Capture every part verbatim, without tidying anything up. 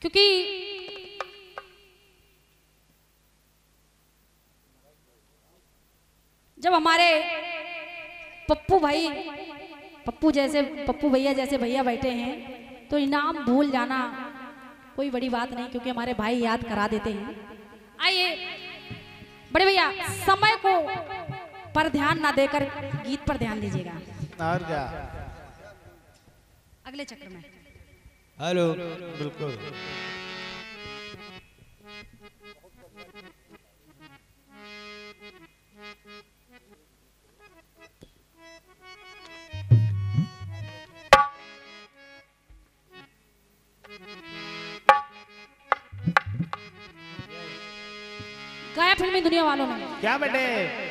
क्योंकि जब हमारे पप्पू भाई पप्पू जैसे पप्पू भैया जैसे भैया बैठे हैं तो इनाम भूल जाना कोई बड़ी बात नहीं, क्योंकि हमारे भाई याद करा देते हैं। आइए बड़े भैया, समय को पर ध्यान ना देकर गीत पर ध्यान दीजिएगा। और क्या अगले चक्र में हेलो बिल्कुल गाया फिल्मी दुनिया वालों ने। क्या बेटे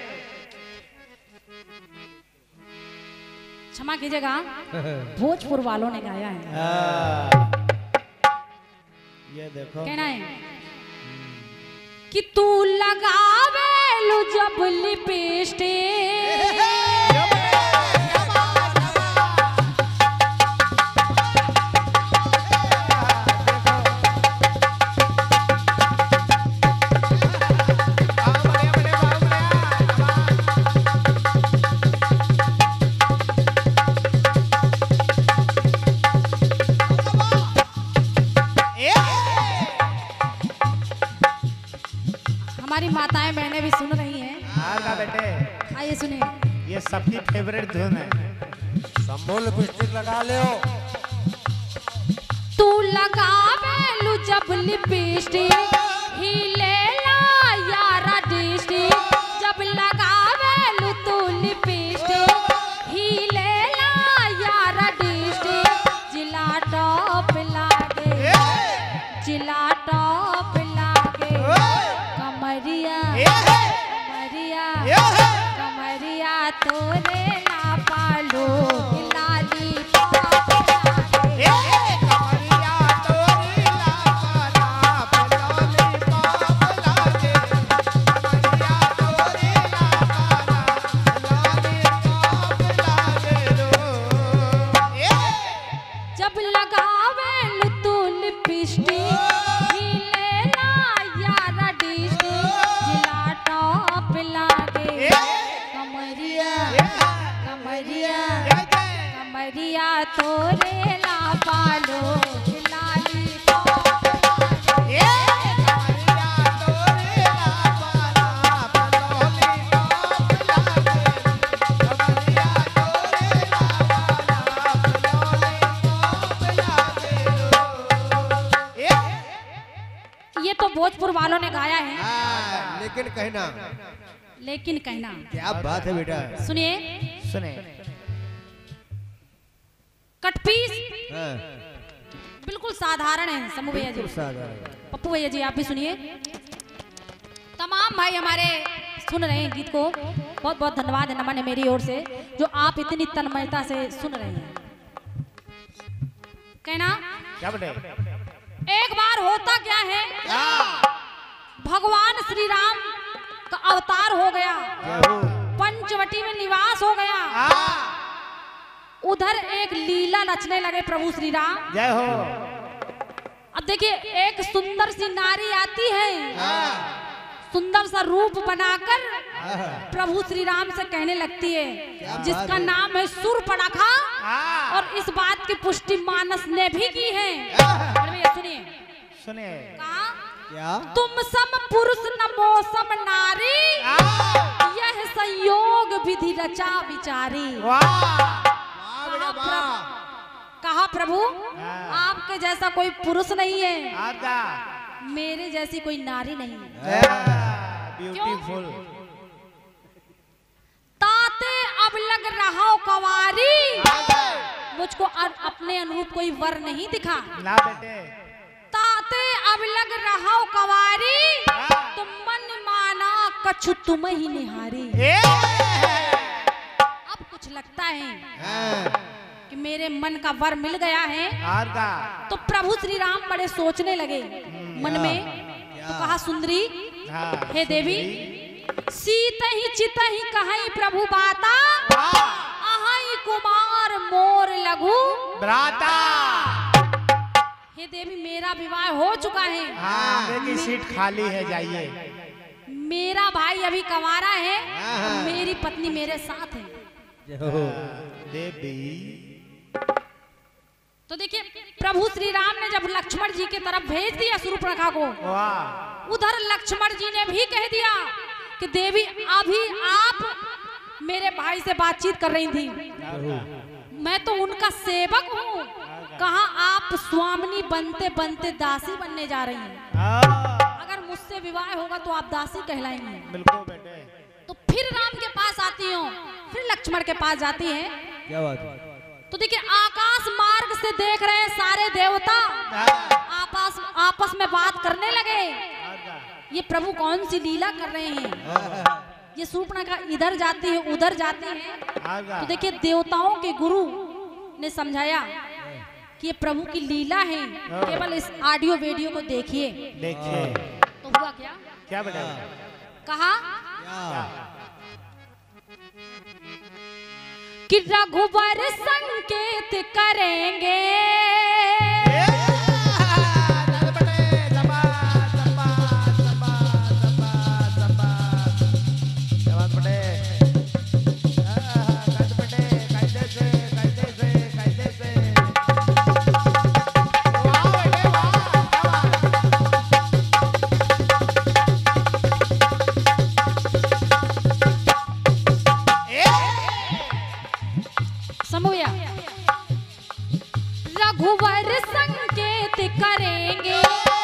क्षमा कीजिएगा, भोजपुर वालों ने गाया है। ये देखो कहना है कि तू लगावे लो जब लिपस्टिक हमारी माताएं बहनें भी सुन रही हैं। हाँ बेटे आइए सुनिए, ये सबकी फेवरेट धुन है। संभोल लिपस्टिक लगा ले हो। तू लगावे लो जब लिपस्टिक हिले ला यारा डिस्ट्रिक्ट, जब लगावे लो तू लिपस्टिक हिले ला यारा डिस्ट्रिक्ट, जिला टॉप लागे जिला टॉप लागे कमरिया कमरिया कमरिया तोरे ना पालो लाली पाप लागे। कमरिया तोरी लापाला पलोली पाप लागे, कमरिया तोरी लापाला पलोली पाप लागे रो। जब लगावे लो तू लिपस्टिक हिले ना यारा डिस्ट्रिक्ट, जिला टॉप लागे कमरिया कमरिया कमरिया तोरे ला पालो लाली पाप लागे। कमरिया तोरी लापाला पलोली पाप लागे, कमरिया तोरी लापाला पलोली पाप लागे रो। ये तो भोजपुर वालों ने गाया है, हाँ, लेकिन कहना लेकिन कहना क्या बात है बेटा। सुनिए, सुने कटपीस हाँ, बिल्कुल साधारण है समूह भैया जी, बिल्कुल साधारण। पप्पू भैया जी आप भी सुनिए। तमाम भाई हमारे सुन रहे हैं गीत को, बहुत बहुत धन्यवाद है, नमन है मेरी ओर से जो आप इतनी तन्मयता से सुन रहे हैं। कहना क्या बेटे एक बार होता क्या है, भगवान श्री राम का अवतार हो गया, पंचवटी में निवास हो गया, उधर एक लीला रचने लगे प्रभु श्री राम। जय हो। अब देखिए एक सुंदर सी नारी आती है, सुंदर सा रूप बनाकर प्रभु श्री राम से कहने लगती है, जिसका नाम है सूर्पणखा, और इस बात की पुष्टि मानस ने भी की है। अरे भैया सुनिए, सुने कहा क्या तुम सम पुरुष नमो सम नारी, यह संयोग विधि रचा विचारी। वाह कहा प्रभु आपके जैसा कोई पुरुष नहीं है, आगा मेरे जैसी कोई नारी नहीं है। ब्यूटीफुल। ताते अब लग रहा हो कवारी, मुझको अपने अनुरूप कोई वर नहीं दिखा। ना बेटे ताते अब लग रहा हो कवारी, तुम मन माना कछु तुम ही निहारी। अब कुछ लगता है कि मेरे मन का वर मिल गया है, आगा तो प्रभु श्री राम बड़े सोचने लगे मन में, तो कहा सुंदरी हे देवी सीत ही चित ही कहीं प्रभु बाता, अहाई कुमार मोर लघु ब्राता। हे देवी मेरा विवाह हो चुका है, हाँ आगे की सीट खाली है, जाइए। मेरा भाई अभी कंवारा है, मेरी पत्नी मेरे साथ है। देवी तो देखिए प्रभु श्री राम ने जब लक्ष्मण जी की तरफ भेज दिया शूर्पणखा को, वाह, उधर लक्ष्मण जी ने भी कह दिया कि देवी अभी आप मेरे भाई से बातचीत कर रही थी, मैं तो उनका सेवक हूँ, कहाँ आप स्वामिनी बनते बनते दासी बनने जा रही हैं। अगर मुझसे विवाह होगा तो आप दासी कहलाएंगे। बिल्कुल बेटे। तो फिर राम के पास आती हूँ, फिर लक्ष्मण के पास जाती है। क्या बात है? तो देखिए आकाश मार्ग से देख रहे हैं सारे देवता, आपस आपस में बात करने लगे, ये प्रभु कौन सी लीला कर रहे हैं। ये शूर्पणखा इधर जाती है उधर जाती है। तो देखिए देवताओं के गुरु ने समझाया कि ये प्रभु की लीला है, केवल इस ऑडियो वीडियो को देखिए। देखिए तो हुआ क्या, क्या बेटा? कहा कि रघुवर संकेत करेंगे, समझिया, रघुवर संकेत करेंगे।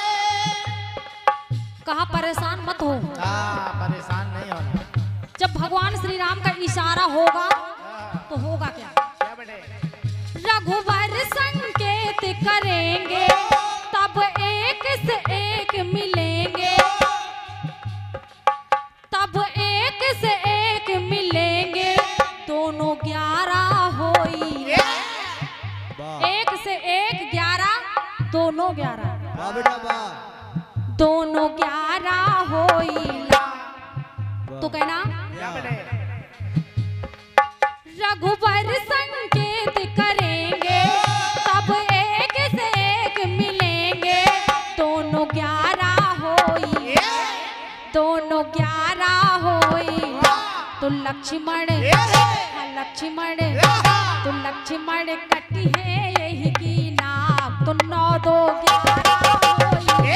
कहा परेशान मत हो, परेशान नहीं होना। जब भगवान श्री राम का इशारा होगा तो होगा क्या, क्या बेटे? रघुवर संकेत करेंगे, तब एक से एक मिलेंगे, तब एक से एक मिलेंगे, दोनों ग्यारह होई, एक से एक ग्यारह, दोनों ग्यारह, वाह बेटा वाह, दोनों ग्यारह होइला। तो कहना क्या बेटे? रघुवर संकेत करेंगे, तब एक से एक मिलेंगे, दोनों ग्यारह होई, दोनों ग्यारह होई। तो लक्ष्मण लक्ष्मण तो लक्ष्मण कटी है यही की नाक, तो नौ दो ग्यारह होई।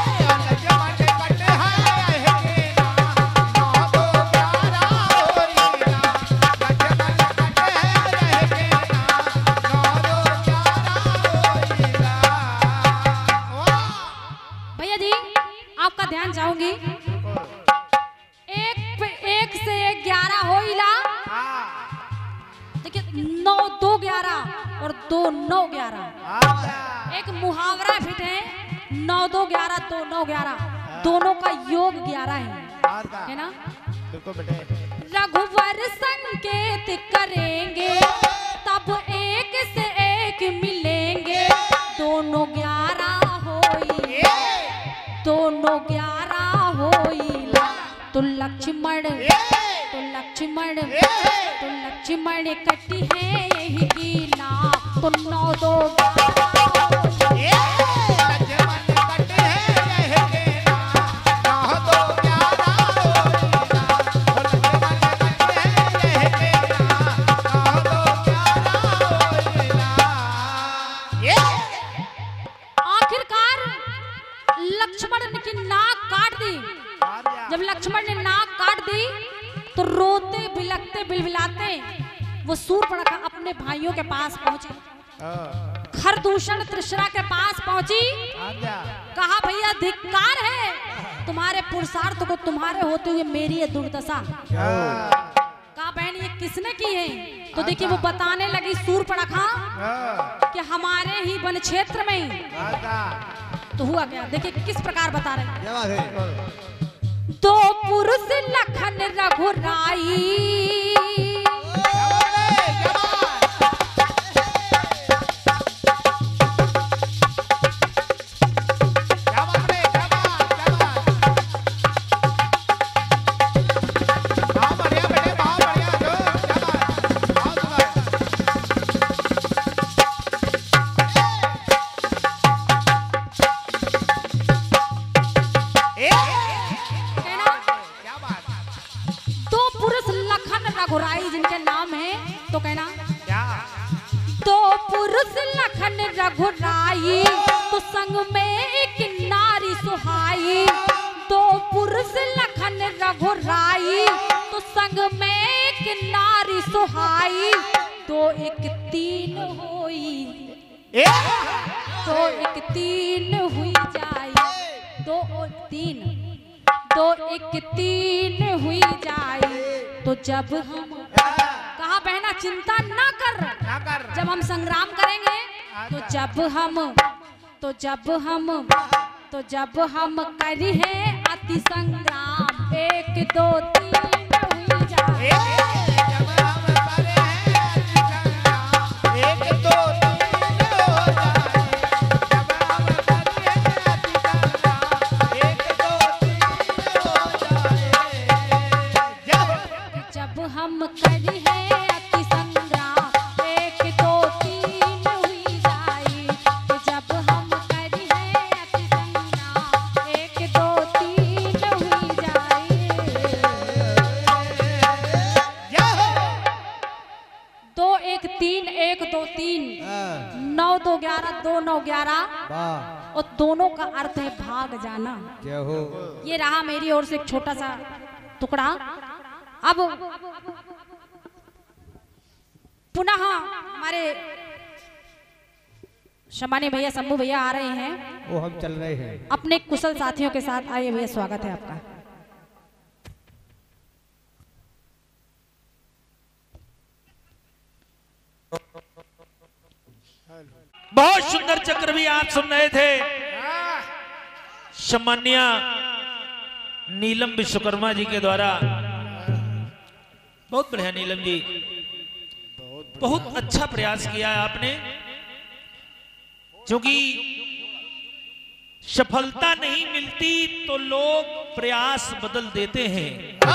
भैया जी आपका ध्यान चाहूंगी, एक पे एक से एक ग्यारह होइला। देखिए नौ दो ग्यारह और दो नौ ग्यारह, एक मुहावरा फिट है, नौ दो ग्यारह दो नौ ग्यारह, दोनों का योग ग्यारह है, है ना? बिल्कुल बेटे। रघुवर संकेत करेंगे, तब एक से एक मिलेंगे, दोनों ग्यारह होई, दोनों ग्यारह होइला। तो लक्ष्मण तो लक्ष्मण तो लक्ष्मण कटी है यही की नाक, तो नौ दो आखिरकार लक्ष्मण ने की नाक काट दी। जब लक्ष्मण ने नाक काट दी तो रोते बिलखते बिलबिलाते वो शूर्पणखा अपने भाइयों के पास पहुंचे, खरदूषण त्रिशरा के पास पहुंची, कहा भैया धिक्कार है तुम्हारे पुरुषार्थ को, तुम्हारे होते हुए मेरी ये दुर्दशा। कहा बहन ये किसने की है? तो देखिए वो बताने लगी शूर्पणखा कि हमारे ही वन क्षेत्र में। तो हुआ क्या, देखिए किस प्रकार बता रहे हैं। क्या बात है? दो पुरुष लखन रघुराई, रघुराई जिनके नाम है, तो कहना क्या दो पुरुष लखन रघुराई, तो संग में एक नारी सुहाई। दो पुरुष लखन रघुराई, तो संग में एक नारी सुहाई। दो एक तीन होई, दो एक तीन हुई जाए, दो और तीन, दो एक तीन हुई जाए। तो जब हम कहा बहना चिंता ना कर, ना कर जब हम संग्राम करेंगे, तो जब हम तो जब हम तो जब हम करी है अति संग्राम, एक दो तीन हुई जाए। जब हम करे हैं अति संग्राम, एक दो तीन हो जाए। जब हम करे हैं अति संग्राम, एक दो तीन हो जाए। जब जब हम करी है अति संग्राम, एक दो तीन हुई जाए। तो जब हम करी है अति संग्राम, एक दो तीन हुई जाए। दो एक तीन, एक दो तीन, हाँ, नौ दो ग्यारह, दो नौ ग्यारह, वाह, और दोनों का अर्थ है भाग जाना। जय हो। ये रहा मेरी ओर से एक छोटा सा टुकड़ा। अब पुनः हमारे शमानी भैया, शंभू भैया आ रहे हैं वो हम चल रहे हैं। अपने कुशल साथियों के साथ। आइए भैया, स्वागत है आपका। बहुत सुंदर चक्र भी आप सुन रहे थे। सम्मानिया नीलम विश्वकर्मा जी के द्वारा। बहुत बढ़िया नीलम जी, बहुत अच्छा प्रयास किया है आपने, क्योंकि सफलता नहीं मिलती तो लोग प्रयास बदल देते हैं।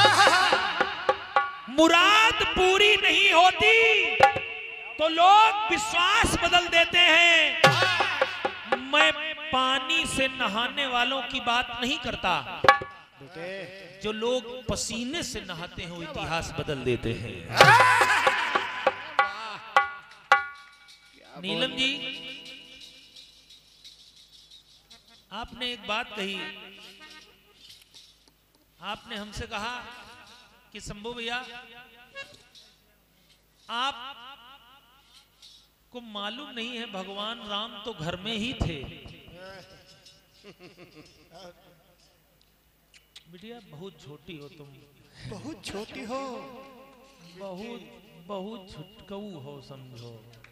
मुराद पूरी नहीं होती तो लोग विश्वास बदल देते हैं। मैं पानी से नहाने वालों की बात नहीं करता, जो लोग पसीने से नहाते हैं वो इतिहास बदल देते हैं। नीलम जी, आपने एक बात कही, आपने हमसे कहा कि शंभू भैया, आप को मालूम नहीं है भगवान राम तो घर में ही थे। बिटिया बहुत छोटी हो तुम, बहुत छोटी हो, बहुत बहुत छुटकऊ हो समझो।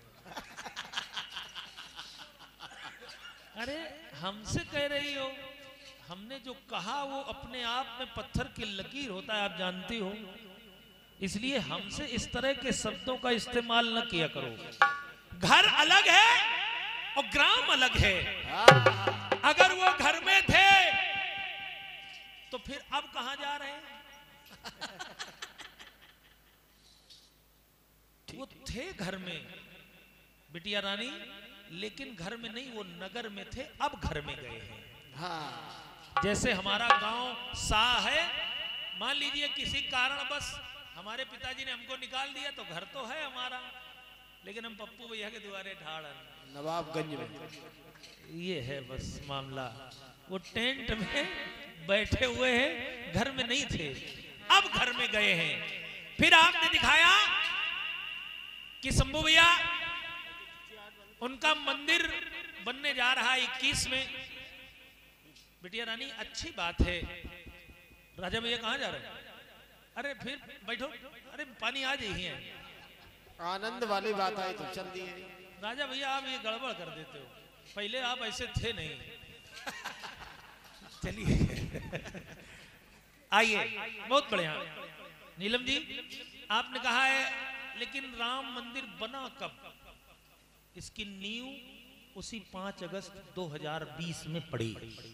अरे हमसे कह रही हो, हमने जो कहा वो अपने आप में पत्थर की लकीर होता है, आप जानती हो। इसलिए हमसे इस तरह के शब्दों का इस्तेमाल न किया करो। घर अलग है और ग्राम अलग है। अगर वो घर में थे तो फिर अब कहां जा रहे हैं? वो थे घर में बिटिया रानी, लेकिन घर में नहीं, वो नगर में थे, अब घर में गए हैं। हाँ। जैसे हमारा गांव सा है, मान लीजिए किसी कारण बस हमारे पिताजी ने हमको निकाल दिया तो घर तो है हमारा, लेकिन हम पप्पू भैया के द्वारे ढाड़ नवाबगंज में। ये है बस मामला। वो टेंट में बैठे हुए हैं, घर में नहीं थे, अब घर में गए हैं। फिर आपने दिखाया कि शंभू भैया उनका मंदिर बनने जा रहा है इक्कीस में। बिटिया रानी अच्छी बात है। राजा भैया कहाँ जा रहे हैं? अरे फिर बैठो, अरे पानी आ जाइए। आनंद वाली बात आई तो चल दी है। राजा भैया आप ये गड़बड़ कर देते हो, पहले आप ऐसे थे नहीं। चलिए आइए, बहुत बढ़िया। नीलम जी, आपने कहा है लेकिन राम मंदिर बना कब? इसकी नींव उसी पांच अगस्त दो हज़ार बीस में पड़ी।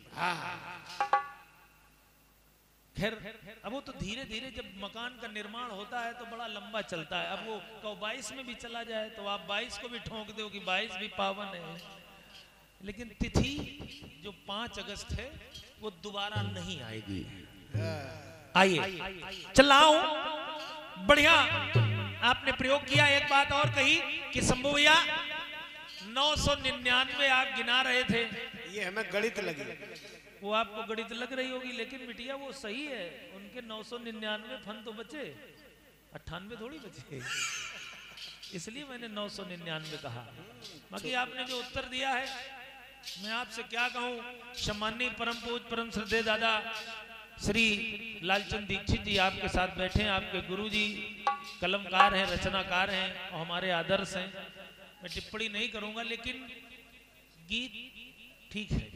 खैर अब वो तो धीरे धीरे जब मकान का निर्माण होता है तो बड़ा लंबा चलता है। अब वो कौ बाईस में भी चला जाए तो आप बाईस को भी ठोंक दो कि बाईस भी पावन है, लेकिन तिथि जो पांच अगस्त है वो दोबारा नहीं आएगी। आइए चलाओ। बढ़िया आपने प्रयोग किया। एक बात और कही कि शंभू भैया नौ सौ निन्यानवे आप गिना रहे थे, ये हमें गणित लगी। वो आपको गणित लग रही होगी, लेकिन बिटिया वो सही है। उनके नौ सौ निन्यानवे फन तो बचे, अट्ठानवे थोड़ी बचे, इसलिए मैंने नौ सौ निन्यानवे कहा। बाकी आपने जो उत्तर दिया है, मैं आपसे क्या कहूं, सम्माननीय परम पूज परम श्रद्धेय दादा श्री लालचंद दीक्षित जी आपके साथ बैठे हैं। आपके गुरु जी कलमकार हैं, रचनाकार हैं और हमारे आदर्श हैं। मैं टिप्पणी नहीं करूंगा, लेकिन गीत ठीक है,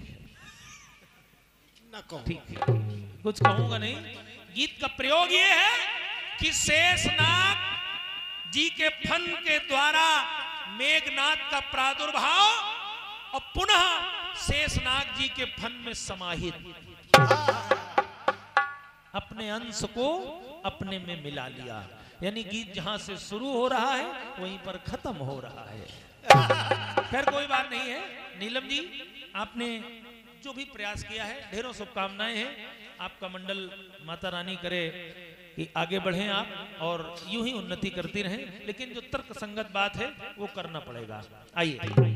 न कहूं। ठीक है, कुछ कहूंगा नहीं। गीत का प्रयोग ये है कि शेषनाग जी के फन के द्वारा मेघनाथ का प्रादुर्भाव और पुनः शेषनाग जी के फन में समाहित अपने अंश को अपने में मिला लिया। यानी गीत जहां से शुरू हो रहा है वहीं पर खत्म हो रहा है। खैर कोई बात नहीं है। नीलम जी, आपने जो भी प्रयास किया है, ढेरों शुभकामनाएं हैं। आपका मंडल माता रानी करे कि आगे बढ़ें आप और यूं ही उन्नति करती रहें, लेकिन जो तर्क संगत बात है वो करना पड़ेगा। आइए,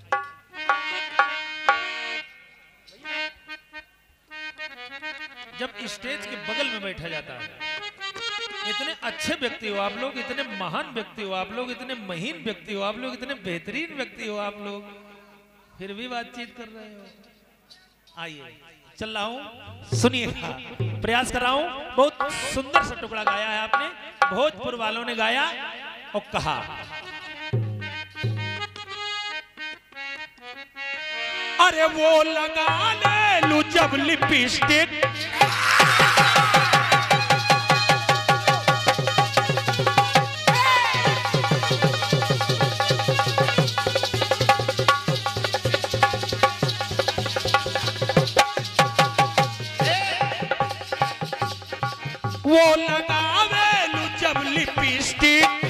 जब स्टेज के बगल में बैठा जाता है, इतने अच्छे व्यक्ति हो आप लोग, इतने महान व्यक्ति हो आप लोग, इतने महीन व्यक्ति हो आप लोग, इतने बेहतरीन व्यक्ति हो आप लोग, फिर भी बातचीत कर रहे हो। आइए, चल रहा हूं, सुनिएगा, प्रयास कर रहा हूं। बहुत सुंदर सा टुकड़ा गाया है आपने, भोजपुर वालों ने गाया और कहा, अरे वो लगा ले लू जब लिपस्टिक, वो लगावेलू जब लिपस्टिक,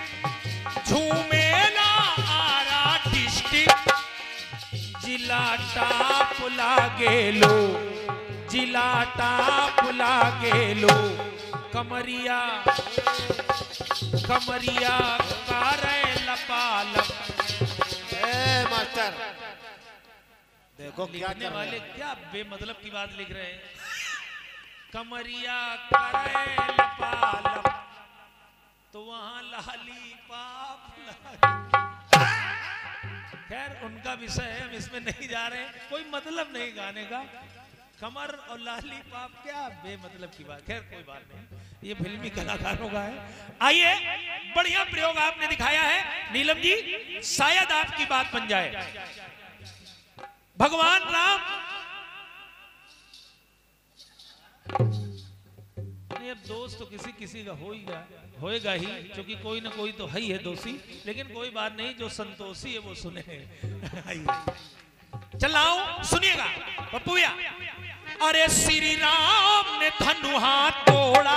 झूमेला आरा डिस्ट्रिक्ट, जिला टाप लागेलो, जिला टाप लागेलो, कमरिया कमरिया कारे लपालप। ए मास्टर, देखो क्या लिखने कर वाले रहे हैं। क्या बेमतलब की बात लिख रहे हैं। कमरिया करे लपालप, तो वहां लाली पाप। खैर उनका विषय है, हम इसमें नहीं जा रहे हैं। कोई मतलब नहीं गाने का, कमर और लाली पाप, क्या बेमतलब की बात। खैर कोई बात नहीं, ये फिल्मी कलाकारों का है। आइए, बढ़िया प्रयोग आपने दिखाया है नीलम जी, शायद आपकी बात बन जाए। भगवान राम, नहीं अब दोस्त तो किसी किसी का होएगा होएगा ही, क्योंकि कोई ना कोई तो है ही है दोषी, लेकिन कोई बात नहीं, जो संतोषी है वो सुने। चल आओ, सुनिएगा पप्पू भैया। अरे श्री राम ने धनु हाथ तोड़ा,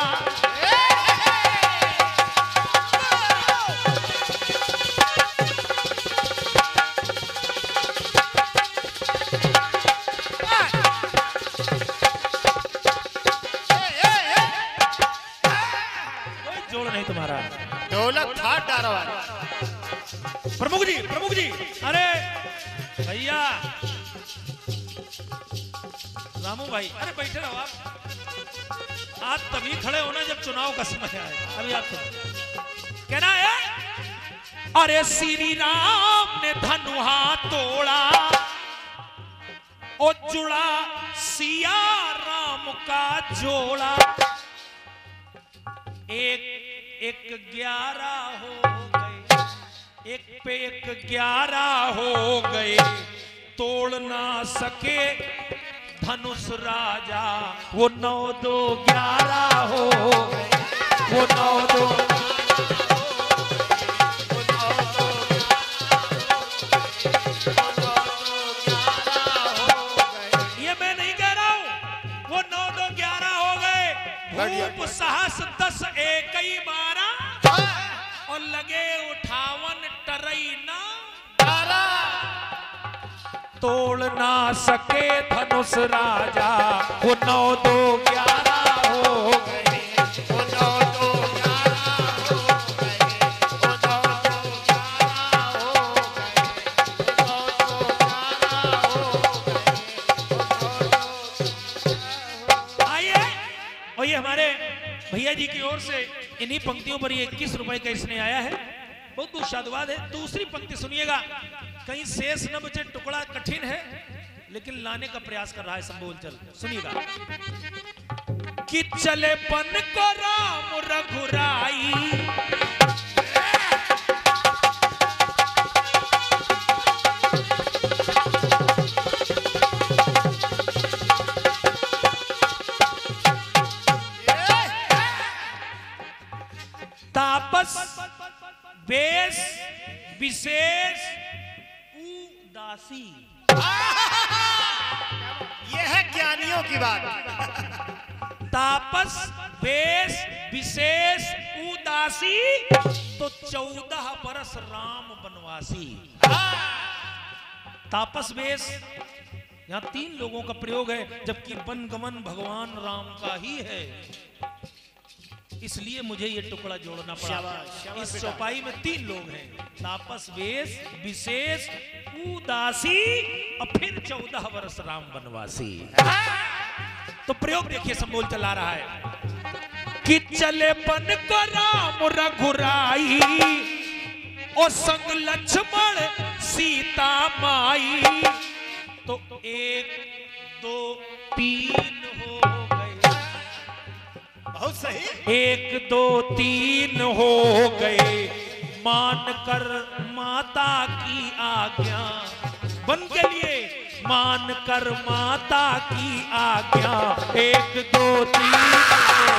तुम्हारा ढोलक था डारवा। प्रमुख जी, प्रमुख जी, अरे भैया रामू भाई, अरे बैठे रहो आप। आप तभी खड़े होना जब चुनाव का समय आए। अभी आप तो कहना है, अरे श्री राम ने धनु हाथ तोड़ा और जुड़ा सिया राम का जोड़ा, एक एक ग्यारह हो गए, एक पे एक ग्यारह हो गए, तोड़ ना सके धनुष राजा, वो नौ दो ग्यारह हो गए, वो नौ दो ये मैं नहीं कह रहा हूं, वो नौ दो ग्यारह हो गए। भूप सहस दस एक ही बारह और लगे उठावन टरई ना, तोड़ ना सके धनुष राजा, वो नौ दो ग्यारह हो गए, वो नौ दो ग्यारह पंक्तियों पर ये इक्कीस रुपए का इसने आया है, बहुत बहुत साधुवाद है। दूसरी पंक्ति सुनिएगा, कहीं शेष न बचे, टुकड़ा कठिन है लेकिन लाने का प्रयास कर रहा है संबोल चल। सुनिएगा, कि चले पन को राम रघुराई, तापस वेश विशेष उदासी। यह है ज्ञानियों की बात। तापस वेश विशेष उदासी, तो चौदह बरस राम बनवासी। तापस वेश, यहां तीन लोगों का प्रयोग है, जबकि वनगमन भगवान राम का ही है, इसलिए मुझे ये टुकड़ा जोड़ना पड़ा। शाबाश, शाबाश इस बेटा। चौपाई में तीन लोग हैं, तापस वेश विशेष उदासी और फिर चौदह वर्ष राम बनवासी। तो प्रयोग देखिए, संबोल चला रहा है कि चले पन को राम रघुराई, और संग लक्ष्मण सीता माई, तो एक दो तीन हो गए। बहुत सही। एक दो तीन हो गए, मान कर माता की आज्ञा, बन के लिए मान कर माता की आज्ञा, एक दो तीन हो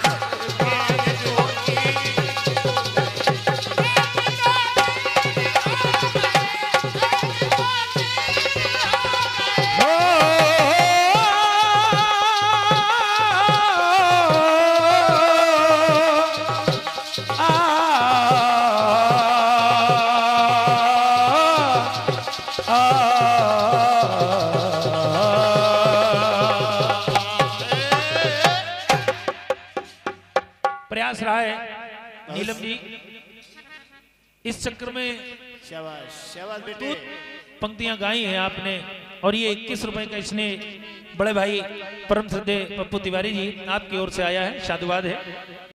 प्रयास रहा है नीलम जी इस चक्कर में। शाबाश शाबाश बेटे। पंक्तियां गाई हैं आपने, और ये इक्कीस रुपए का इसने बड़े भाई परम श्रद्धेय पप्पू तिवारी जी आपकी ओर से आया है, साधुवाद है।